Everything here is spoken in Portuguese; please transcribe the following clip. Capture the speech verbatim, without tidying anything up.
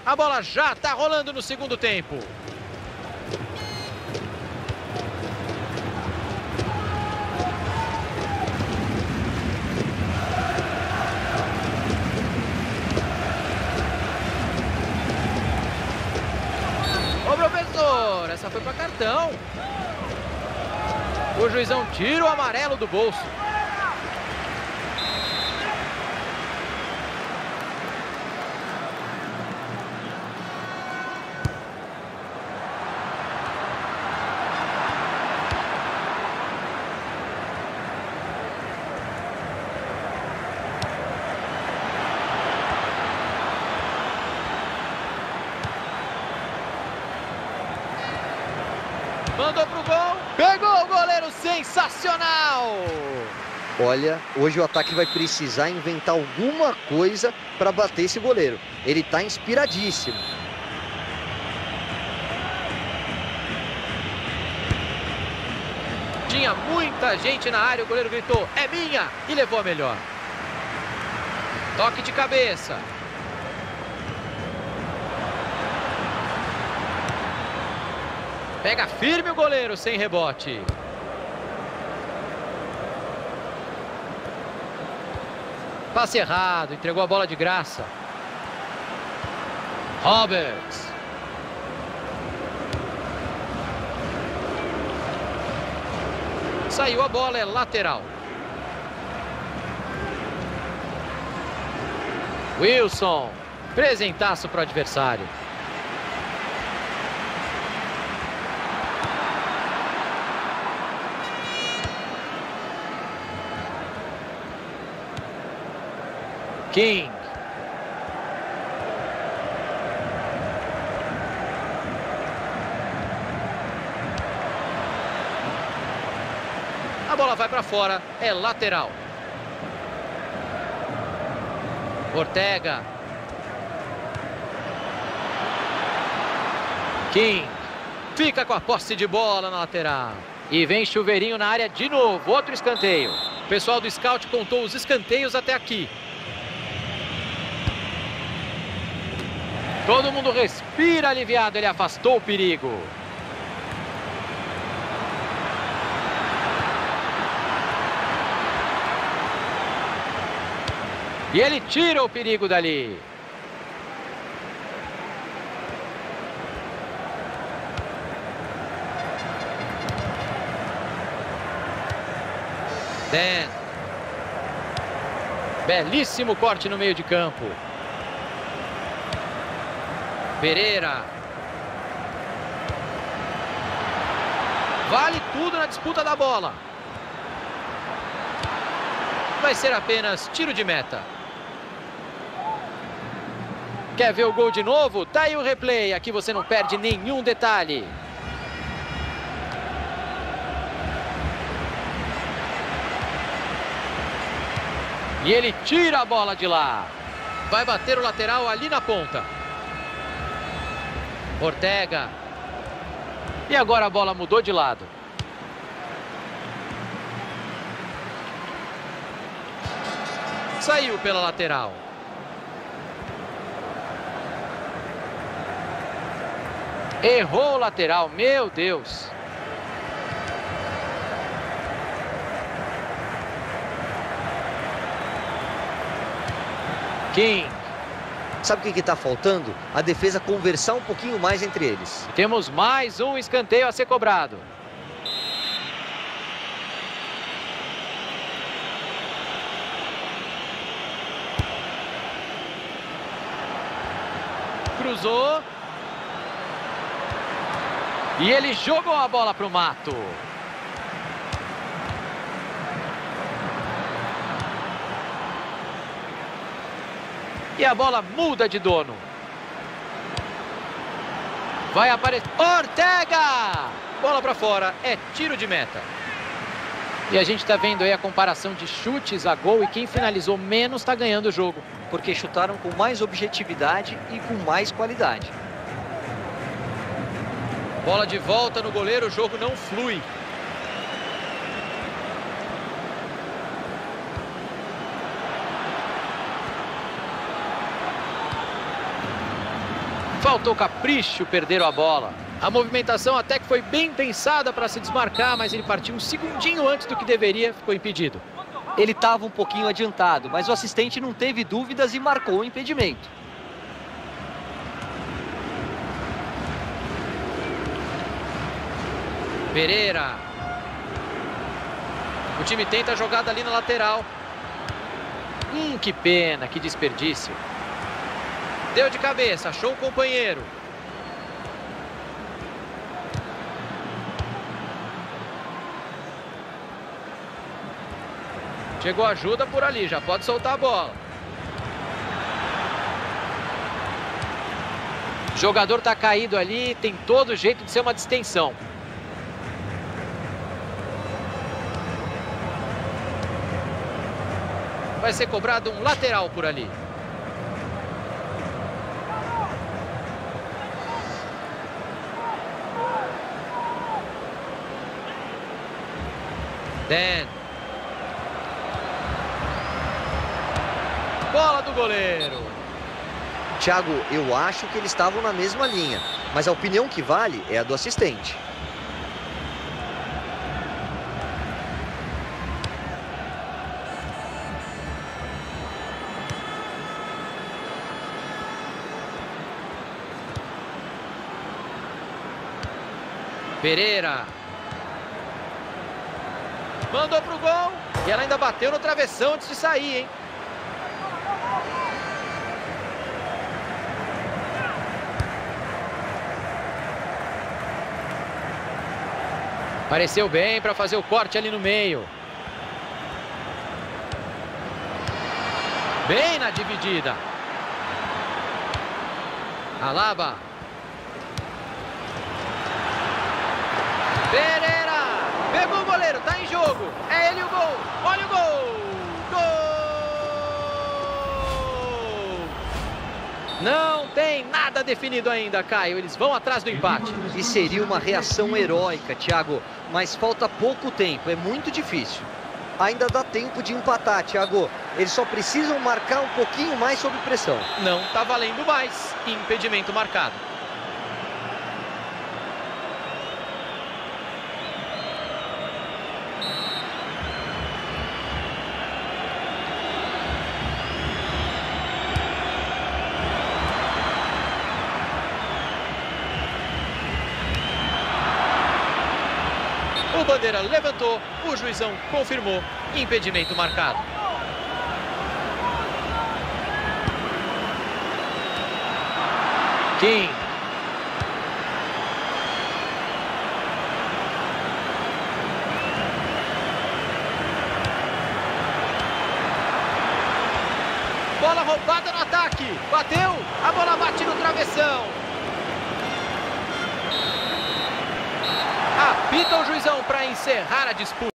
A bola já está rolando no segundo tempo. Ô, professor, essa foi para cartão. O juizão tira o amarelo do bolso. Mandou pro gol. Pegou o goleiro, sensacional! Olha, hoje o ataque vai precisar inventar alguma coisa para bater esse goleiro. Ele está inspiradíssimo. Tinha muita gente na área, o goleiro gritou, é minha! E levou a melhor. Toque de cabeça. Pega firme o goleiro, sem rebote. Passe errado, entregou a bola de graça. Roberts. Saiu a bola, é lateral. Wilson. Presentaço para o adversário. King. A bola vai para fora, é lateral. Ortega. King. Fica com a posse de bola na lateral. E vem chuveirinho na área de novo, outro escanteio. O pessoal do scout contou os escanteios até aqui. Todo mundo respira aliviado, ele afastou o perigo. E ele tira o perigo dali. Dan. Belíssimo corte no meio de campo. Pereira. Vale tudo na disputa da bola. Vai ser apenas tiro de meta. Quer ver o gol de novo? Tá aí o replay. Aqui você não perde nenhum detalhe. E ele tira a bola de lá. Vai bater o lateral ali na ponta. Ortega. E agora a bola mudou de lado. Saiu pela lateral. Errou o lateral, meu Deus. King. Sabe o que está faltando? A defesa conversar um pouquinho mais entre eles. Temos mais um escanteio a ser cobrado. Cruzou. E ele jogou a bola para o mato. E a bola muda de dono. Vai aparecer. Ortega! Bola para fora. É tiro de meta. E a gente está vendo aí a comparação de chutes a gol. E quem finalizou menos está ganhando o jogo. Porque chutaram com mais objetividade e com mais qualidade. Bola de volta no goleiro. O jogo não flui. Faltou capricho, perderam a bola. A movimentação até que foi bem pensada para se desmarcar, mas ele partiu um segundinho antes do que deveria, ficou impedido. Ele estava um pouquinho adiantado, mas o assistente não teve dúvidas e marcou o impedimento. Pereira. O time tenta a jogada ali na lateral. Hum, que pena, que desperdício. Deu de cabeça, achou o companheiro. Chegou ajuda por ali, já pode soltar a bola. O jogador tá caído ali, tem todo jeito de ser uma distensão. Vai ser cobrado um lateral por ali. Dan. Bola do goleiro. Thiago, eu acho que eles estavam na mesma linha, mas a opinião que vale é a do assistente. Pereira. Mandou pro gol. E ela ainda bateu no travessão antes de sair, hein? Pareceu bem para fazer o corte ali no meio. Bem na dividida. Alaba. Pereira. Pegou o goleiro, tá em jogo. É ele o gol. Olha o gol. Gol! Não tem nada definido ainda, Caio. Eles vão atrás do empate. E seria uma reação heróica, Thiago. Mas falta pouco tempo, é muito difícil. Ainda dá tempo de empatar, Thiago. Eles só precisam marcar um pouquinho mais sob pressão. Não tá valendo mais. Impedimento marcado. O bandeira levantou, o juizão confirmou, impedimento marcado. Kim. Bola roubada no ataque, bateu, a bola bate no travessão. Apita o juizão para encerrar a disputa.